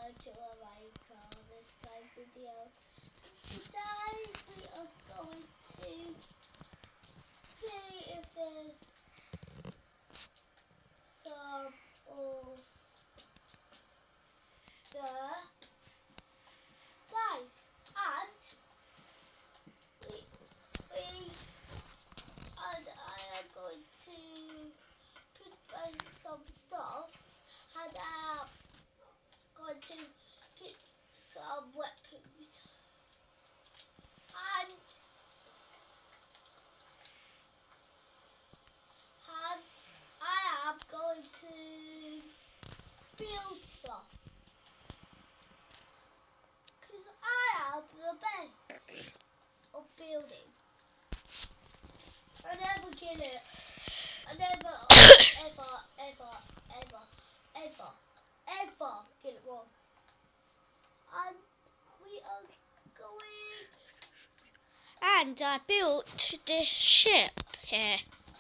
to America this time video. Today we are going to see if there's some of the guys, and I am going to put on some stuff, and I am going to get some weapons, and I am going to build stuff, because I am the best of building. I never get it. I never ever get it wrong. And we are going. And I built this ship here.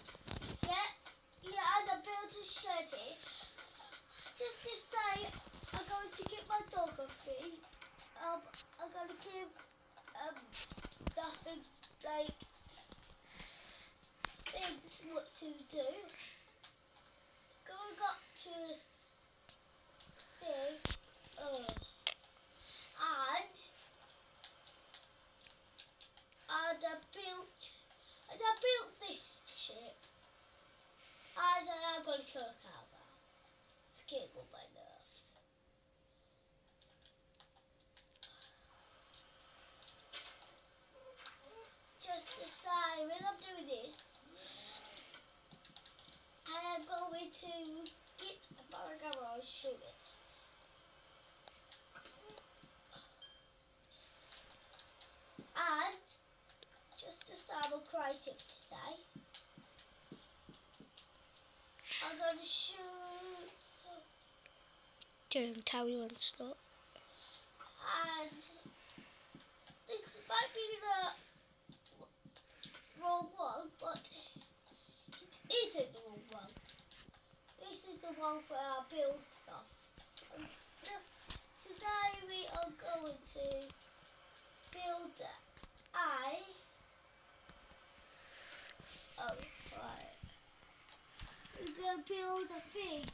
Yeah, and I built a shed here. Just to say, I'm going to get my dog a feed. I'm going to give nothing like things what to do. Going up to this, and I built this ship, and I'm going to kill a cow now. It's getting on my nerves. Just to say, when I'm doing this, I am going to get a bow and arrow and shoot it. And just to say I'm creative today, I'm going to shoot some, Don't tell me when to stop. and this might be the wrong one, but it isn't the wrong one. This is the one where I build stuff. And just today we are going to build we're going to build a thing.